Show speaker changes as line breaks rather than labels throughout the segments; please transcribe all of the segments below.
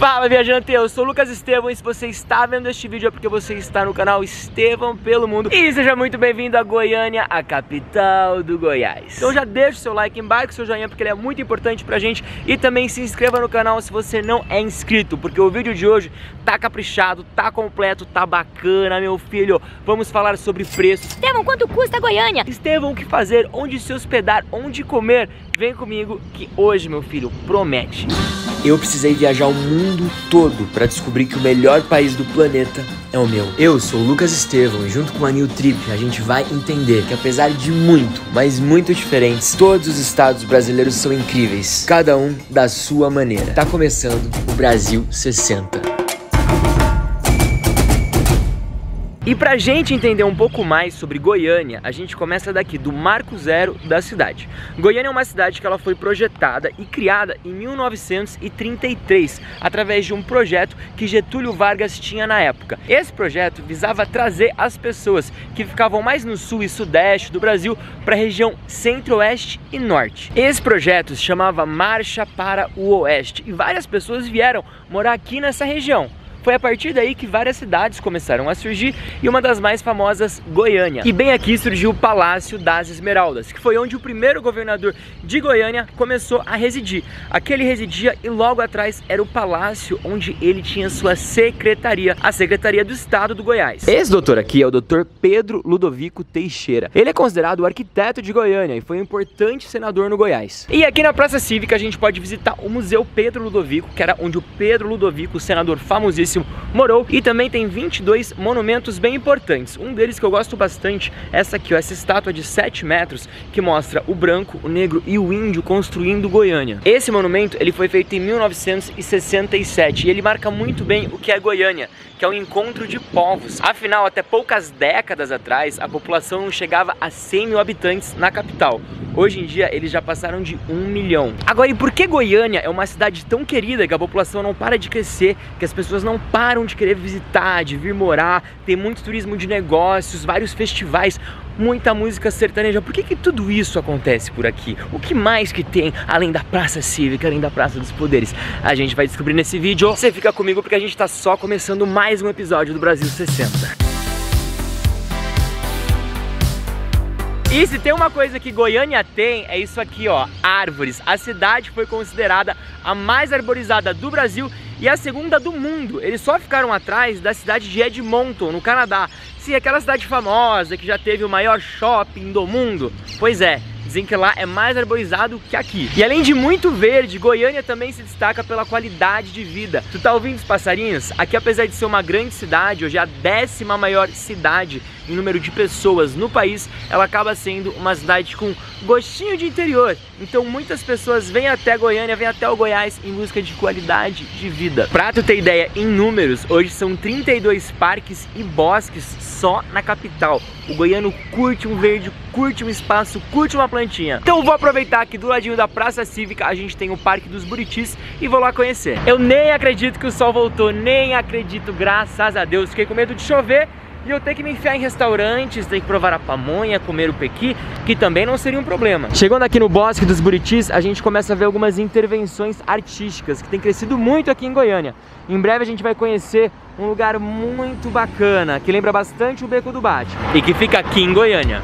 Fala, viajante, eu sou o Lucas Estevão e se você está vendo este vídeo é porque você está no canal Estevão pelo Mundo. E seja muito bem-vindo a Goiânia, a capital do Goiás. Então já deixa o seu like embaixo, o seu joinha, porque ele é muito importante pra gente. E também se inscreva no canal se você não é inscrito, porque o vídeo de hoje tá caprichado, tá completo, tá bacana, meu filho. Vamos falar sobre preços.
Estevão, quanto custa a Goiânia?
Estevão, o que fazer, onde se hospedar, onde comer? Vem comigo que hoje, meu filho, promete. Eu precisei viajar o mundo todo para descobrir que o melhor país do planeta é o meu. Eu sou o Lucas Estevão e junto com a New Trip a gente vai entender que apesar de muito, mas muito diferentes, todos os estados brasileiros são incríveis, cada um da sua maneira. Tá começando o Brasil 60. E pra gente entender um pouco mais sobre Goiânia, a gente começa daqui, do marco zero da cidade. Goiânia é uma cidade que ela foi projetada e criada em 1933, através de um projeto que Getúlio Vargas tinha na época. Esse projeto visava trazer as pessoas que ficavam mais no sul e sudeste do Brasil para a região centro-oeste e norte. Esse projeto se chamava Marcha para o Oeste e várias pessoas vieram morar aqui nessa região. Foi a partir daí que várias cidades começaram a surgir e uma das mais famosas, Goiânia. E bem aqui surgiu o Palácio das Esmeraldas, que foi onde o primeiro governador de Goiânia começou a residir. Aqui ele residia e logo atrás era o palácio onde ele tinha sua secretaria, a Secretaria do Estado do Goiás. Esse doutor aqui é o Dr. Pedro Ludovico Teixeira. Ele é considerado o arquiteto de Goiânia e foi um importante senador no Goiás. E aqui na Praça Cívica a gente pode visitar o Museu Pedro Ludovico, que era onde o Pedro Ludovico, o senador famosíssimo, morou, e também tem 22 monumentos bem importantes. Um deles que eu gosto bastante é essa aqui, ó, essa estátua de 7 metros que mostra o branco, o negro e o índio construindo Goiânia. Esse monumento ele foi feito em 1967 e ele marca muito bem o que é Goiânia, que é um encontro de povos. Afinal, até poucas décadas atrás, a população não chegava a 100 mil habitantes na capital. Hoje em dia, eles já passaram de 1 milhão. Agora, e por que Goiânia é uma cidade tão querida que a população não para de crescer, que as pessoas não param de querer visitar, de vir morar, tem muito turismo de negócios, vários festivais, muita música sertaneja? Por que tudo isso acontece por aqui? O que mais que tem, além da Praça Cívica, além da Praça dos Poderes? A gente vai descobrir nesse vídeo. Você fica comigo porque a gente tá só começando mais um episódio do Brasil 60. E se tem uma coisa que Goiânia tem, é isso aqui, ó, árvores. A cidade foi considerada a mais arborizada do Brasil e a segunda do mundo. Eles só ficaram atrás da cidade de Edmonton, no Canadá. Sim, aquela cidade famosa que já teve o maior shopping do mundo. Pois é, dizem que lá é mais arborizado que aqui. E além de muito verde, Goiânia também se destaca pela qualidade de vida. Tu tá ouvindo os passarinhos? Aqui, apesar de ser uma grande cidade, hoje é a 10ª maior cidade em número de pessoas no país, ela acaba sendo uma cidade com gostinho de interior. Então muitas pessoas vêm até Goiânia, vêm até o Goiás em busca de qualidade de vida. Pra tu ter ideia, em números, hoje são 32 parques e bosques só na capital. O goiano curte um verde, curte um espaço, curte uma plantinha. Então eu vou aproveitar que do ladinho da Praça Cívica a gente tem o Parque dos Buritis e vou lá conhecer. Eu nem acredito que o sol voltou, nem acredito, graças a Deus. Fiquei com medo de chover e eu ter que me enfiar em restaurantes, ter que provar a pamonha, comer o pequi, que também não seria um problema. Chegando aqui no Bosque dos Buritis, a gente começa a ver algumas intervenções artísticas que tem crescido muito aqui em Goiânia. Em breve a gente vai conhecer um lugar muito bacana, que lembra bastante o Beco do Bate e que fica aqui em Goiânia.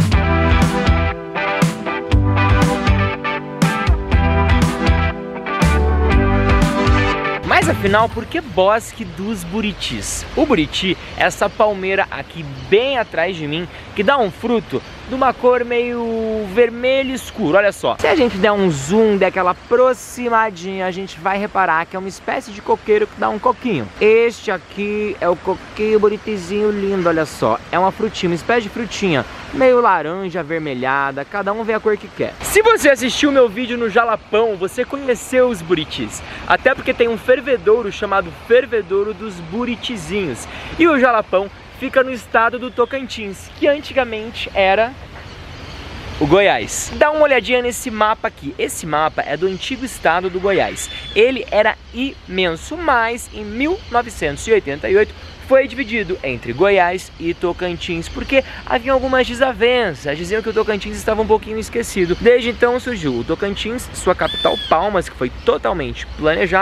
Mas afinal, por que Bosque dos Buritis? O buriti é essa palmeira aqui bem atrás de mim, que dá um fruto de uma cor meio vermelho escuro, olha só. Se a gente der um zoom, der aquela aproximadinha, a gente vai reparar que é uma espécie de coqueiro que dá um coquinho. Este aqui é o coquinho buritizinho lindo, olha só. É uma frutinha, uma espécie de frutinha, meio laranja, avermelhada, cada um vê a cor que quer. Se você assistiu meu vídeo no Jalapão, você conheceu os buritis. Até porque tem um fervedouro chamado Fervedouro dos Buritizinhos. E o Jalapão fica no estado do Tocantins, que antigamente era o Goiás. Dá uma olhadinha nesse mapa aqui. Esse mapa é do antigo estado do Goiás. Ele era imenso, mas em 1988 foi dividido entre Goiás e Tocantins, porque havia algumas desavenças, diziam que o Tocantins estava um pouquinho esquecido. Desde então surgiu o Tocantins, sua capital Palmas, que foi totalmente planejada,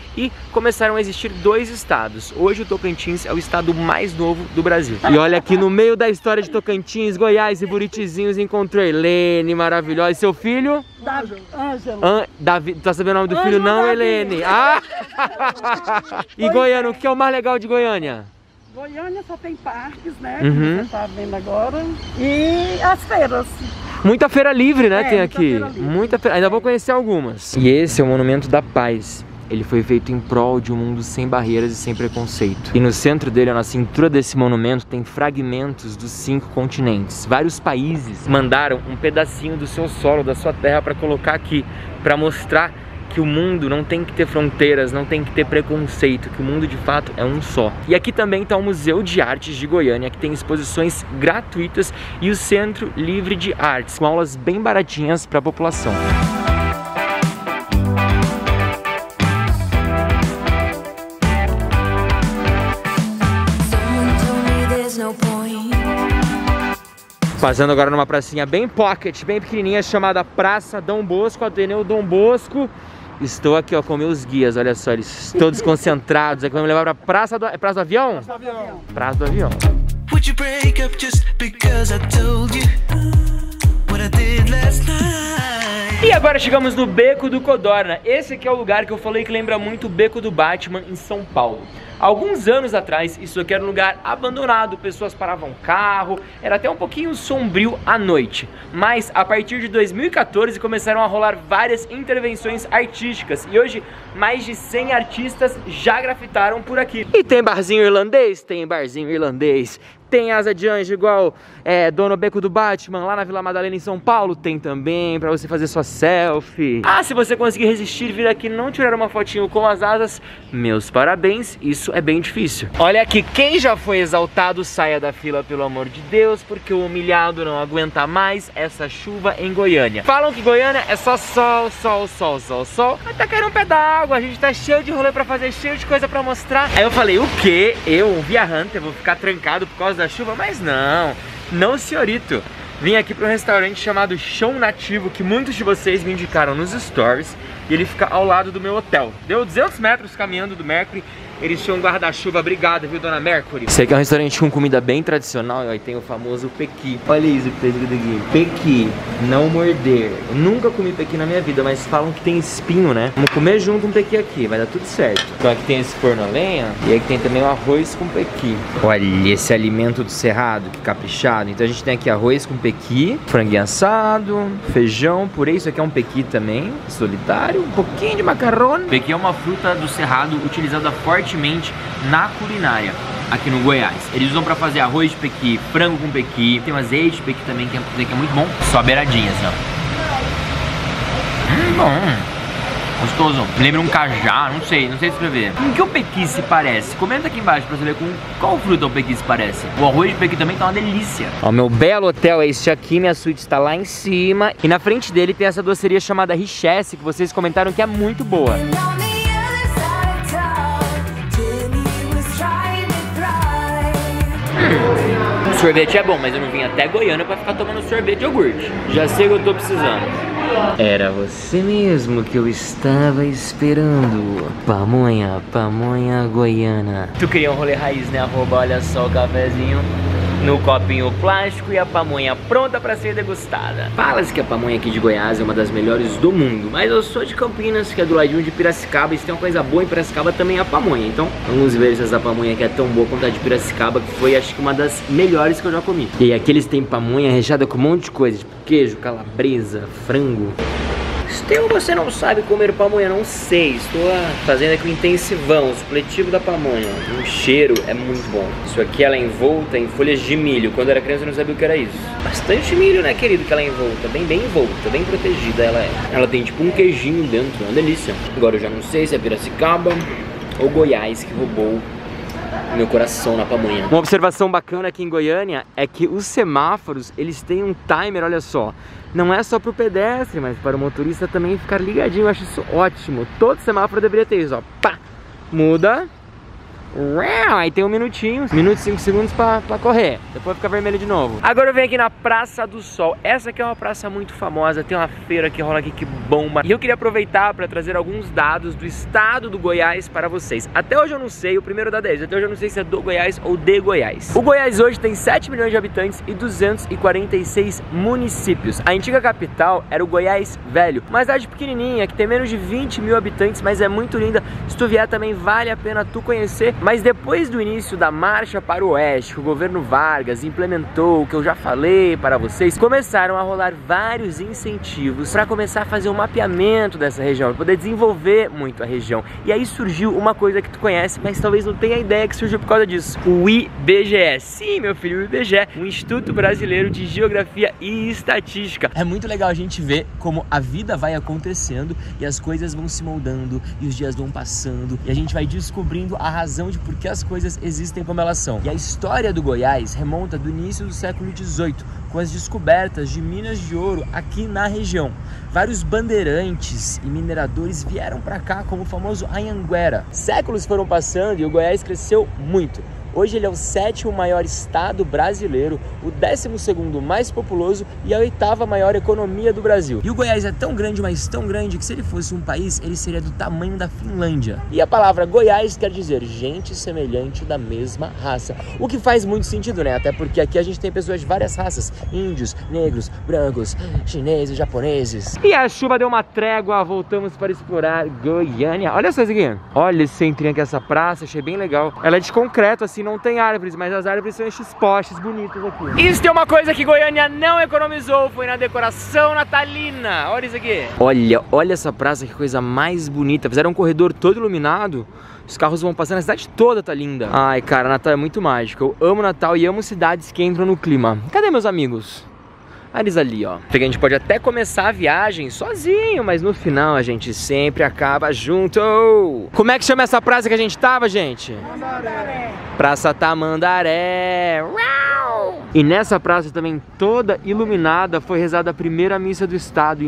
e começaram a existir 2 estados. Hoje o Tocantins é o estado mais novo do Brasil. E olha aqui no meio da história de Tocantins, Goiás e Buritizinhos, encontrou Helene, maravilhosa. E seu filho?
Ângelo.
Davi, tá sabendo o nome do filho? Não, Helene. Ah! E Goiânia, o que é o mais legal de Goiânia?
Goiânia só tem parques, né?
Uhum.
Que você tá vendo agora. E as feiras.
Muita feira livre, né, tem
muita
aqui.
feira livre.
Muita feira. Ainda vou conhecer algumas. E esse é o Monumento da Paz. Ele foi feito em prol de um mundo sem barreiras e sem preconceito. E no centro dele, na cintura desse monumento, tem fragmentos dos 5 continentes. Vários países mandaram um pedacinho do seu solo, da sua terra, para colocar aqui, para mostrar que o mundo não tem que ter fronteiras, não tem que ter preconceito, que o mundo de fato é um só. E aqui também está o Museu de Artes de Goiânia, que tem exposições gratuitas, e o Centro Livre de Artes, com aulas bem baratinhas para a população. Passando agora numa pracinha bem pocket, bem pequenininha, chamada Praça Dom Bosco, Ateneu Dom Bosco. Estou aqui, ó, com meus guias, olha só, eles todos concentrados. Aqui vamos levar pra Praça do... É Praça do Avião?
Praça do Avião.
Praça do Avião. E agora chegamos no Beco do Codorna. Esse aqui é o lugar que eu falei que lembra muito o Beco do Batman em São Paulo. Alguns anos atrás, isso aqui era um lugar abandonado, pessoas paravam carro, era até um pouquinho sombrio à noite. Mas a partir de 2014 começaram a rolar várias intervenções artísticas e hoje mais de 100 artistas já grafitaram por aqui. E tem barzinho irlandês? Tem barzinho irlandês. Tem asa de anjo igual Dono Beco do Batman lá na Vila Madalena em São Paulo? Tem também, pra você fazer sua selfie. Ah, se você conseguir resistir, vir aqui e não tirar uma fotinho com as asas, meus parabéns, isso é bem difícil. Olha aqui, quem já foi exaltado, saia da fila pelo amor de Deus, porque o humilhado não aguenta mais essa chuva em Goiânia. Falam que Goiânia é só sol, sol, sol, sol, sol. Mas tá caindo um pé d'água, a gente tá cheio de rolê pra fazer, cheio de coisa pra mostrar. Aí eu falei, o quê? Eu, um viajante, vou ficar trancado por causa da chuva? Mas não, senhorito. Vim aqui para um restaurante chamado Chão Nativo, que muitos de vocês me indicaram nos stories, e ele fica ao lado do meu hotel. Deu 200 metros caminhando do Mercury. Eles tinham um guarda-chuva, obrigado, viu, dona Mercury? Esse aqui é um restaurante com comida bem tradicional, e aí tem o famoso pequi. Olha isso que tá escrito aqui. Pequi, não morder. Eu nunca comi pequi na minha vida, mas falam que tem espinho, né? Vamos comer junto um pequi aqui, vai dar tudo certo. Então aqui tem esse forno a lenha, e aqui tem também o arroz com pequi. Olha esse alimento do cerrado, que caprichado. Então a gente tem aqui arroz com pequi, franguinho assado, feijão, purê. Isso aqui é um pequi também, solitário, um pouquinho de macarrão. Pequi é uma fruta do cerrado utilizada fortemente na culinária aqui no Goiás. Eles usam pra fazer arroz de pequi, frango com pequi, tem um azeite de pequi também que é muito bom. Só beiradinha, assim, ó. Bom. Gostoso. Lembra um cajá, não sei descrever. Com que o pequi se parece? Comenta aqui embaixo pra saber com qual fruta o pequi se parece. O arroz de pequi também tá uma delícia. Ó, meu belo hotel é este aqui, minha suíte está lá em cima. E na frente dele tem essa doceria chamada Richesse, que vocês comentaram que é muito boa. O sorvete é bom, mas eu não vim até Goiânia pra ficar tomando sorvete de iogurte. Já sei o que eu tô precisando. Era você mesmo que eu estava esperando. Pamonha, pamonha goiana. Tu queria um rolê raiz, né, arroba? Olha só o cafezinho no copinho plástico e a pamonha pronta para ser degustada. Fala-se que a pamonha aqui de Goiás é uma das melhores do mundo, mas eu sou de Campinas, que é do ladinho de Piracicaba, e se tem uma coisa boa em Piracicaba também é a pamonha. Então vamos ver se essa pamonha aqui é tão boa quanto a de Piracicaba, que foi acho que uma das melhores que eu já comi. E aqui eles têm pamonha recheada com um monte de coisa, tipo queijo, calabresa, frango. Se você não sabe comer pamonha, não sei. Estou fazendo aqui o intensivão, o supletivo da pamonha. O cheiro é muito bom. Isso aqui ela é envolta em folhas de milho. Quando eu era criança eu não sabia o que era isso. Bastante milho, né, querido, que ela é envolta. Bem envolta, bem protegida ela é. Ela tem tipo um queijinho dentro, é uma delícia. Agora eu já não sei se é Piracicaba ou Goiás que roubou meu coração na pamonha. Uma observação bacana aqui em Goiânia é que os semáforos, eles têm um timer, olha só. Não é só para o pedestre, mas para o motorista também ficar ligadinho. Eu acho isso ótimo. Todo semáforo deveria ter isso, ó. Pá! Muda. Aí tem um minutinho, minuto e 5 segundos pra correr. Depois fica vermelho de novo. Agora eu venho aqui na Praça do Sol. Essa aqui é uma praça muito famosa. Tem uma feira que rola aqui que bomba. E eu queria aproveitar para trazer alguns dados do estado do Goiás para vocês. Até hoje eu não sei, o primeiro dado é esse. Até hoje eu não sei se é do Goiás ou de Goiás. O Goiás hoje tem 7 milhões de habitantes e 246 municípios. A antiga capital era o Goiás Velho. Uma cidade pequenininha que tem menos de 20 mil habitantes, mas é muito linda. Se tu vier também vale a pena tu conhecer. Mas depois do início da marcha para o oeste, que o governo Vargas implementou, o que eu já falei para vocês, começaram a rolar vários incentivos para começar a fazer um mapeamento dessa região, para poder desenvolver muito a região. E aí surgiu uma coisa que tu conhece, mas talvez não tenha ideia que surgiu por causa disso. O IBGE. Sim, meu filho, o IBGE, o Instituto Brasileiro de Geografia e Estatística. É muito legal a gente ver como a vida vai acontecendo e as coisas vão se moldando e os dias vão passando e a gente vai descobrindo a razão de por que as coisas existem como elas são. E a história do Goiás remonta do início do século XVIII, com as descobertas de minas de ouro aqui na região. Vários bandeirantes e mineradores vieram para cá como o famoso Anhanguera. Séculos foram passando e o Goiás cresceu muito. Hoje ele é o 7º maior estado brasileiro, o 12º mais populoso e a 8ª maior economia do Brasil. E o Goiás é tão grande, mas tão grande, que se ele fosse um país, ele seria do tamanho da Finlândia. E a palavra Goiás quer dizer gente semelhante da mesma raça. O que faz muito sentido, né? Até porque aqui a gente tem pessoas de várias raças. Índios, negros, brancos, chineses, japoneses. E a chuva deu uma trégua, voltamos para explorar Goiânia. Olha só isso aqui. Olha esse centrinho aqui, essa praça, achei bem legal. Ela é de concreto, assim, não tem árvores, mas as árvores são esses postes bonitos aqui. Isso tem uma coisa que Goiânia não economizou, foi na decoração natalina. Olha isso aqui. Olha essa praça, que coisa mais bonita. Fizeram um corredor todo iluminado. Os carros vão passando, a cidade toda tá linda. Ai, cara, Natal é muito mágico. Eu amo Natal e amo cidades que entram no clima. Cadê meus amigos? Eles ali, ó. Porque a gente pode até começar a viagem sozinho, mas no final a gente sempre acaba junto. Como é que chama essa praça que a gente tava, gente? Tamandaré. Praça Tamandaré. E nessa praça também, toda iluminada, foi rezada a primeira missa do estado em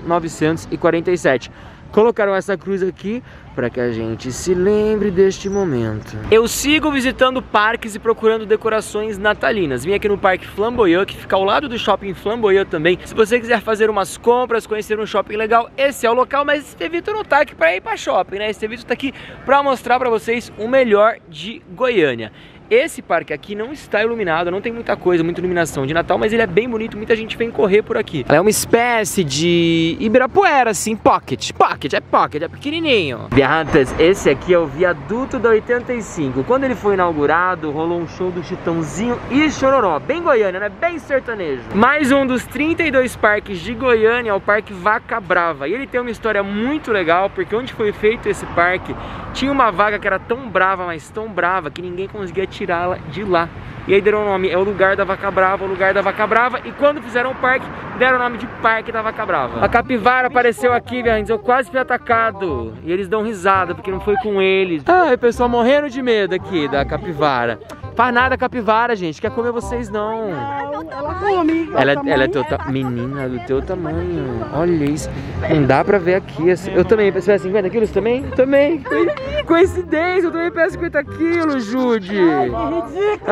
1947. Colocaram essa cruz aqui para que a gente se lembre deste momento. Eu sigo visitando parques e procurando decorações natalinas. Vim aqui no Parque Flamboyant, que fica ao lado do Shopping Flamboyant também. Se você quiser fazer umas compras, conhecer um shopping legal, esse é o local. Mas esse Vitor não tá aqui para ir para shopping, né? Esse Vitor tá aqui para mostrar para vocês o melhor de Goiânia. Esse parque aqui não está iluminado, não tem muita coisa, muita iluminação de Natal, mas ele é bem bonito, muita gente vem correr por aqui. Ela é uma espécie de Ibirapuera, assim, pocket, é pequenininho. Viajantes, esse aqui é o viaduto da 85. Quando ele foi inaugurado, rolou um show do Chitãozinho e Chororó, bem Goiânia, né? Bem sertanejo. Mais um dos 32 parques de Goiânia é o Parque Vaca Brava. E ele tem uma história muito legal, porque onde foi feito esse parque, tinha uma vaca que era tão brava, mas tão brava, que ninguém conseguia tirá-la de lá. E aí deram o nome, é o lugar da Vaca Brava, o lugar da Vaca Brava. E quando fizeram o parque, deram o nome de Parque da Vaca Brava. A capivara apareceu aqui, viajantes, eu quase fui atacado. E eles dão risada, porque não foi com eles. Ai, o pessoal morrendo de medo aqui da capivara. Faz nada capivara, gente, quer comer vocês não.
Ela come.
Ela é teu menina, do teu tamanho. Olha isso. Não dá pra ver aqui. Eu também peço 50 quilos também? Também. Coincidência, eu também peço 50 quilos, Jude.
Ai, que ridículo.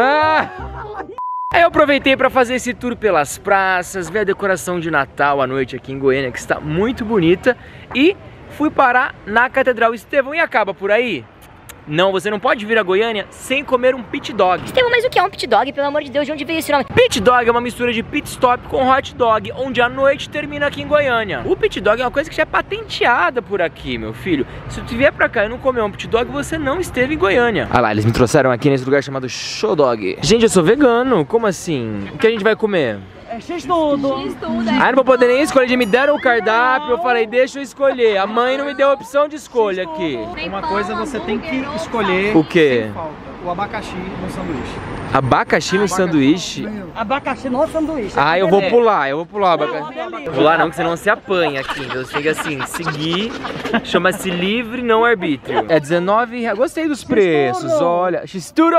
Aí eu aproveitei para fazer esse tour pelas praças, ver a decoração de Natal à noite aqui em Goiânia, que está muito bonita. E fui parar na Catedral. Estevão, e acaba por aí? Não, você não pode vir a Goiânia sem comer um pit dog.
Estevão, mas o que é um pit dog? Pelo amor de Deus, de onde veio esse nome?
Pit dog é uma mistura de pit stop com hot dog, onde a noite termina aqui em Goiânia. O pit dog é uma coisa que já é patenteada por aqui, meu filho. Se tu vier pra cá e não comer um pit dog, você não esteve em Goiânia. Ah lá, eles me trouxeram aqui nesse lugar chamado Show Dog. Gente, eu sou vegano, como assim? O que a gente vai comer?
É X-tudo.
Ah, não vou poder nem escolher, me deram o cardápio, eu falei, deixa eu escolher. A mãe não me deu a opção de escolha aqui.
Uma coisa você tem que escolher.
O quê?
Sem falta, o abacaxi no sanduíche.
Abacaxi no sanduíche?
Abacaxi no sanduíche.
Ah, eu vou pular o abacaxi. Pular não, que você não se apanha aqui. Então você tem que assim, seguir. Chama-se livre não arbítrio. É 19 reais. Gostei dos preços, olha. X-Turo!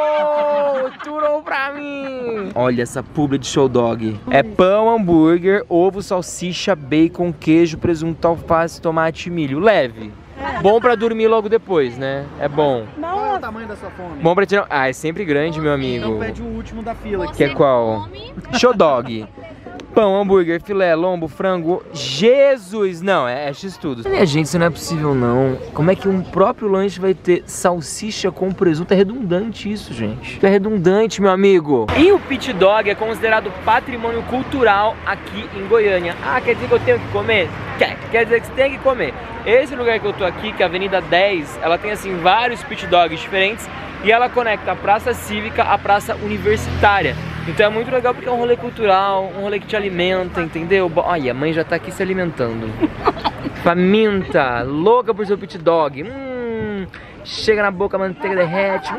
Turo pra mim! Olha essa publi de Show Dog. É pão, hambúrguer, ovo, salsicha, bacon, queijo, presunto, alface, tomate e milho. Leve. Bom pra dormir logo depois, né? É bom.
Não
pelo tamanho da sua fome.
Bom pra tirar... Ah, é sempre grande, meu amigo.
Então pede o último da fila aqui.
Que é qual? Show dog. Pão, hambúrguer, filé, lombo, frango. Jesus! Não, é X-tudo. Minha gente, isso não é possível não. Como é que um próprio lanche vai ter salsicha com presunto? É redundante isso, gente. É redundante, meu amigo. E o pit dog é considerado patrimônio cultural aqui em Goiânia. Ah, quer dizer que eu tenho que comer? Quer dizer que você tem que comer. Esse lugar que eu tô aqui, que é a Avenida 10, ela tem assim vários pit dogs diferentes. E ela conecta a Praça Cívica à Praça Universitária. Então é muito legal porque é um rolê cultural, um rolê que te alimenta, entendeu? Olha, a mãe já tá aqui se alimentando. Faminta, louca por seu pit dog. Chega na boca, a manteiga derrete.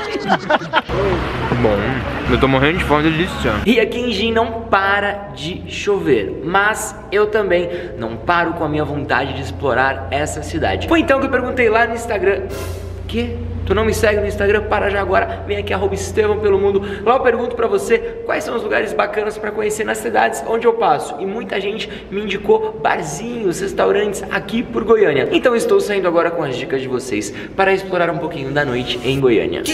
Bom, eu tô morrendo de fome, delícia. E aqui em Jin não para de chover, mas eu também não paro com a minha vontade de explorar essa cidade. Foi então que eu perguntei lá no Instagram. Que? Tu não me segue no Instagram? Para já agora, vem aqui @Estevão pelo mundo. Lá eu pergunto pra você quais são os lugares bacanas pra conhecer nas cidades onde eu passo. E muita gente me indicou barzinhos, restaurantes aqui por Goiânia. Então estou saindo agora com as dicas de vocês para explorar um pouquinho da noite em Goiânia.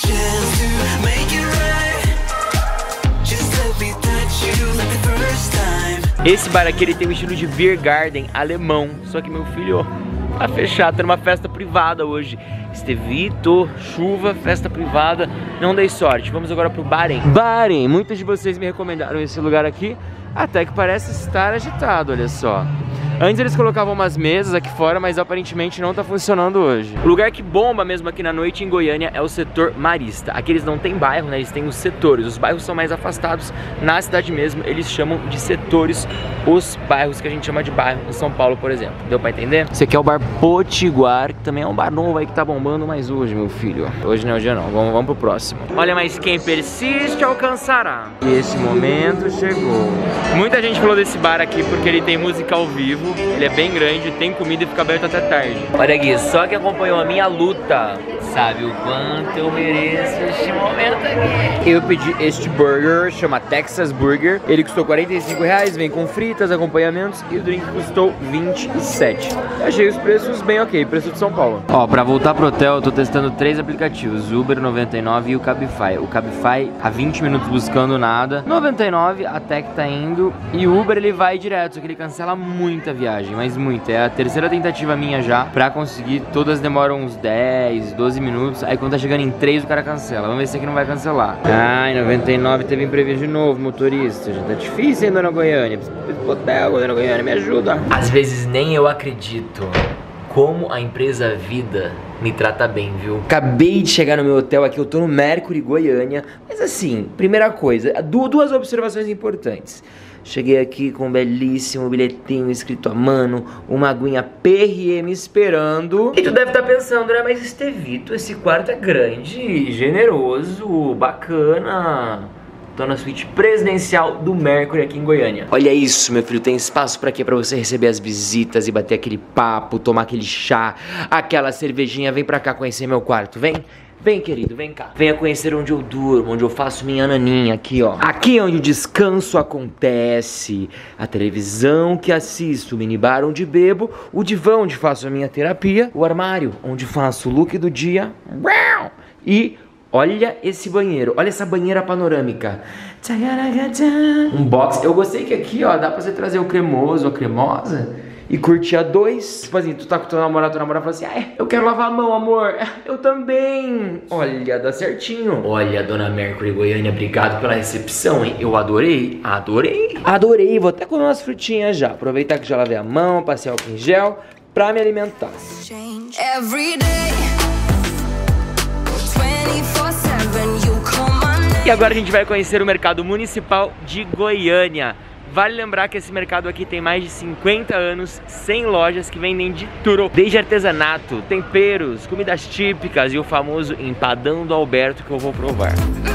Esse bar aqui ele tem um estilo de beer garden alemão. Só que meu filho, ó, tá fechado, tá numa festa privada hoje. Estevito, chuva, festa privada, não dei sorte. Vamos agora pro Baren. Baren, muitos de vocês me recomendaram esse lugar aqui, até que parece estar agitado, olha só. Antes eles colocavam umas mesas aqui fora, mas aparentemente não tá funcionando hoje. O lugar que bomba mesmo aqui na noite em Goiânia é o setor marista. Aqui eles não têm bairro, né? Eles têm os setores. Os bairros são mais afastados. Na cidade mesmo, eles chamam de setores os bairros que a gente chama de bairro em São Paulo, por exemplo. Deu pra entender? Esse aqui é o Bar Potiguar, que também é um bar novo aí que tá bombando, mas hoje, meu filho, hoje não é o dia não. Vamos pro próximo. Olha, mas quem persiste alcançará. E esse momento chegou. Muita gente falou desse bar aqui porque ele tem música ao vivo. Ele é bem grande, tem comida e fica aberto até tarde. Olha aqui, só que acompanhou a minha luta sabe o quanto eu mereço este momento aqui. Eu pedi este burger, chama Texas Burger. Ele custou R$45, vem com fritas, acompanhamentos, e o drink custou R$27. Achei os preços bem ok, preço de São Paulo. Ó, pra voltar pro hotel eu tô testando 3 aplicativos, Uber 99 e o Cabify. O Cabify há 20 minutos buscando nada, 99 até que tá indo, e o Uber ele vai direto, só que ele cancela muita viagem, mas muita. É a terceira tentativa minha já pra conseguir, todas demoram uns 10, 12 minutos, aí quando tá chegando em 3 o cara cancela. Vamos ver se aqui não vai cancelar. Ai, 99 teve imprevisto de novo, motorista. Já tá difícil, hein, dona Goiânia? Hotel, dona Goiânia, me ajuda. Às vezes nem eu acredito como a empresa Vida me trata bem, viu? Acabei de chegar no meu hotel aqui, eu tô no Mercury Goiânia. Mas assim, primeira coisa, duas observações importantes. Cheguei aqui com um belíssimo bilhetinho escrito à mano, uma aguinha Perrier me esperando. E tu deve estar pensando, né? Mas Estevito, esse quarto é grande, generoso, bacana. Tô na suíte presidencial do Mercury aqui em Goiânia. Olha isso, meu filho, tem espaço pra quê? Pra você receber as visitas e bater aquele papo, tomar aquele chá, aquela cervejinha. Vem pra cá conhecer meu quarto, vem. Vem, querido, vem cá. Venha conhecer onde eu durmo, onde eu faço minha naninha, aqui, ó. Aqui é onde o descanso acontece. A televisão que assisto, o minibar onde bebo, o divã onde faço a minha terapia, o armário onde faço o look do dia. E olha esse banheiro, olha essa banheira panorâmica. Um box. Eu gostei que aqui, ó, dá pra você trazer o cremoso, a cremosa e curtir a dois. Tipo assim, tu tá com teu namorado, tua namorada fala assim: ah, eu quero lavar a mão, amor. Eu também. Olha, dá certinho. Olha, dona Mercury Goiânia, obrigado pela recepção, hein? Eu adorei, adorei. Adorei, vou até comer umas frutinhas já. Aproveitar que já lavei a mão, passei álcool em gel pra me alimentar. E agora a gente vai conhecer o mercado municipal de Goiânia. Vale lembrar que esse mercado aqui tem mais de 50 anos, 100 lojas que vendem de tudo, desde artesanato, temperos, comidas típicas e o famoso empadão do Alberto que eu vou provar.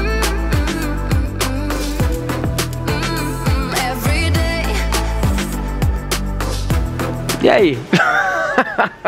E aí?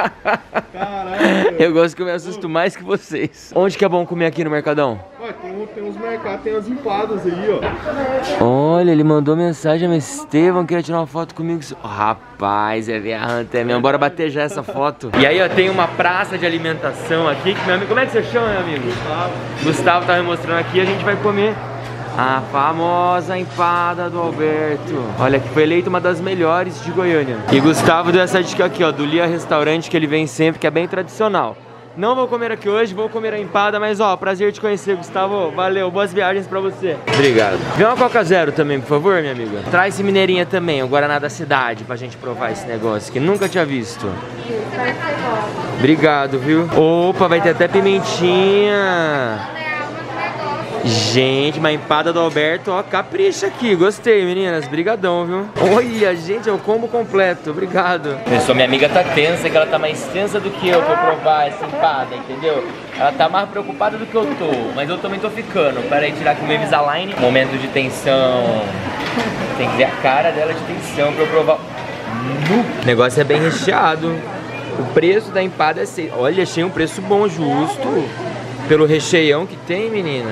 Caralho.
Eu gosto que eu me assusto mais que vocês. Onde que é bom comer aqui no Mercadão?
Tem um Tem uns mercados, tem as empadas aí, ó.
Olha, ele mandou mensagem, mas Estevão queria tirar uma foto comigo. Oh, rapaz, é verrante, é mesmo. Bora bater já essa foto. E aí, ó, tem uma praça de alimentação aqui que meu amigo... Como é que você chama, meu amigo? Gustavo tá me mostrando aqui, a gente vai comer a famosa empada do Alberto. Olha, que foi eleita uma das melhores de Goiânia. E Gustavo deu essa dica aqui, ó, do Lia Restaurante, que ele vem sempre, que é bem tradicional. Não vou comer aqui hoje, vou comer a empada, mas ó, prazer te conhecer, Gustavo. Valeu, boas viagens pra você. Obrigado. Vê uma Coca Zero também, por favor, minha amiga. Traz esse mineirinha também, o Guaraná da cidade, pra gente provar esse negócio, que nunca tinha visto. Obrigado, viu? Opa, vai ter até pimentinha. Gente, uma empada do Alberto, ó, capricha aqui, gostei, meninas, brigadão, viu? Olha, gente, é o combo completo, obrigado. Pessoal, minha amiga tá tensa, que ela tá mais tensa do que eu pra provar essa empada, entendeu? Ela tá mais preocupada do que eu tô, mas eu também tô ficando. Pera aí, tirar aqui o meu Invisalign. Momento de tensão. Tem que ver a cara dela de tensão pra eu provar. O negócio é bem recheado. O preço da empada é 6. Olha, achei um preço bom, justo. Pelo recheião que tem, menina.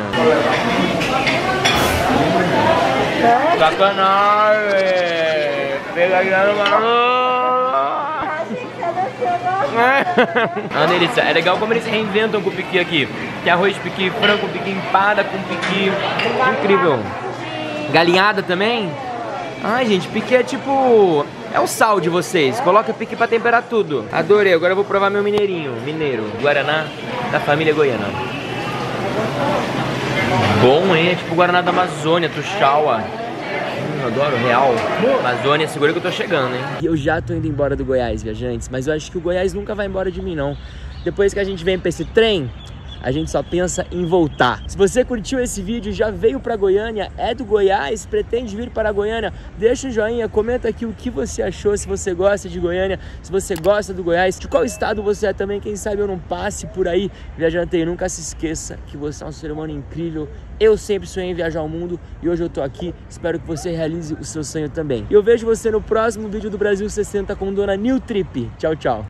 Sacanagem! Pegadinha, uma delícia. É legal como eles reinventam com o piqui aqui. Tem arroz de piqui, frango, piqui empada com piqui. Incrível. Galinhada também? Ai, gente, piqui é tipo... É o sal de vocês. Coloca piqui pra temperar tudo. Adorei. Agora eu vou provar meu mineirinho. Mineiro. Guaraná da família goiana. Bom, hein? É tipo Guaraná da Amazônia, Tuxaua. Adoro, real. Amazônia, segura que eu tô chegando, hein? E eu já tô indo embora do Goiás, viajantes. Mas eu acho que o Goiás nunca vai embora de mim, não. Depois que a gente vem pra esse trem, a gente só pensa em voltar. Se você curtiu esse vídeo, já veio pra Goiânia, é do Goiás, pretende vir para Goiânia, deixa um joinha, comenta aqui o que você achou, se você gosta de Goiânia, se você gosta do Goiás, de qual estado você é também, quem sabe eu não passe por aí. Viajante, e nunca se esqueça que você é um ser humano incrível. Eu sempre sonhei em viajar ao mundo e hoje eu tô aqui, espero que você realize o seu sonho também. E eu vejo você no próximo vídeo do Brasil 60 com Dona Nil Trip. Tchau, tchau.